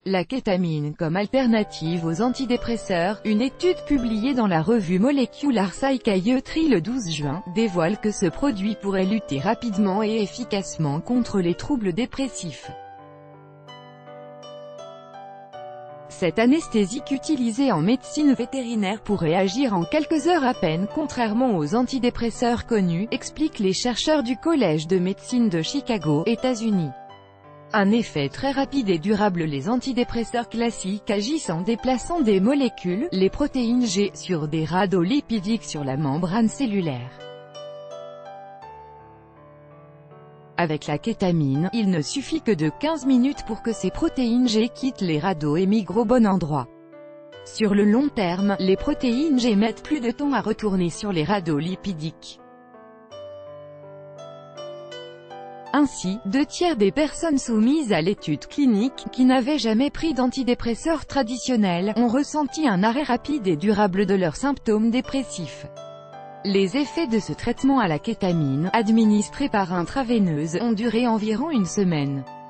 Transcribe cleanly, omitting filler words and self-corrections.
La kétamine comme alternative aux antidépresseurs, une étude publiée dans la revue Molecular Psychiatry le 12 juin, dévoile que ce produit pourrait lutter rapidement et efficacement contre les troubles dépressifs. Cette anesthésique utilisée en médecine vétérinaire pourrait agir en quelques heures à peine contrairement aux antidépresseurs connus, expliquent les chercheurs du Collège de médecine de Chicago, États-Unis. Un effet très rapide et durable. Les antidépresseurs classiques agissent en déplaçant des molécules, les protéines G, sur des radeaux lipidiques sur la membrane cellulaire. Avec la kétamine, il ne suffit que de 15 minutes pour que ces protéines G quittent les radeaux et migrent au bon endroit. Sur le long terme, les protéines G mettent plus de temps à retourner sur les radeaux lipidiques. Ainsi, 2/3 des personnes soumises à l'étude clinique, qui n'avaient jamais pris d'antidépresseurs traditionnels, ont ressenti un arrêt rapide et durable de leurs symptômes dépressifs. Les effets de ce traitement à la kétamine, administré par intraveineuse, ont duré environ une semaine.